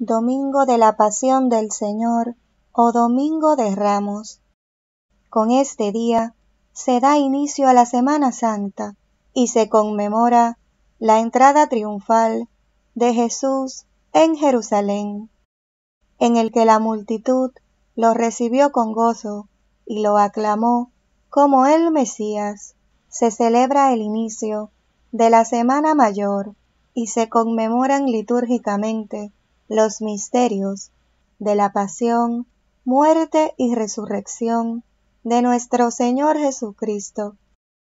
Domingo de la Pasión del Señor o Domingo de Ramos. Con este día se da inicio a la Semana Santa y se conmemora la entrada triunfal de Jesús en Jerusalén, en el que la multitud lo recibió con gozo y lo aclamó como el Mesías. Se celebra el inicio de la Semana Mayor y se conmemoran litúrgicamente los misterios de la pasión, muerte y resurrección de nuestro Señor Jesucristo.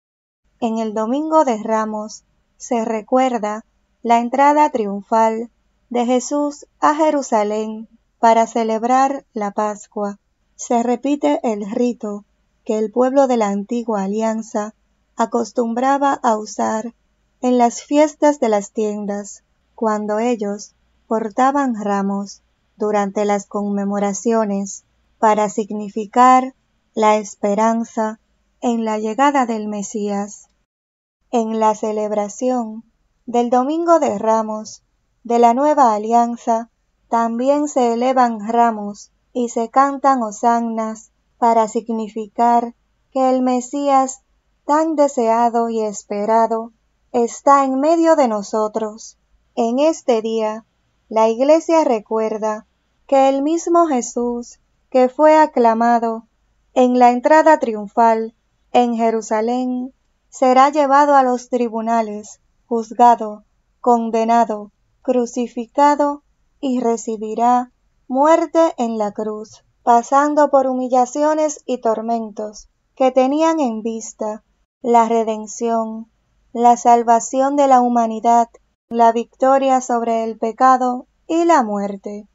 En el Domingo de Ramos se recuerda la entrada triunfal de Jesús a Jerusalén para celebrar la Pascua. Se repite el rito que el pueblo de la antigua alianza acostumbraba a usar en las fiestas de las tiendas, cuando ellos portaban ramos durante las conmemoraciones para significar la esperanza en la llegada del Mesías. En la celebración del Domingo de Ramos de la Nueva Alianza también se elevan ramos y se cantan hosannas para significar que el Mesías tan deseado y esperado está en medio de nosotros. En este día, la Iglesia recuerda que el mismo Jesús que fue aclamado en la entrada triunfal en Jerusalén será llevado a los tribunales, juzgado, condenado, crucificado y recibirá muerte en la cruz, pasando por humillaciones y tormentos que tenían en vista la redención, la salvación de la humanidad, la victoria sobre el pecado y la muerte.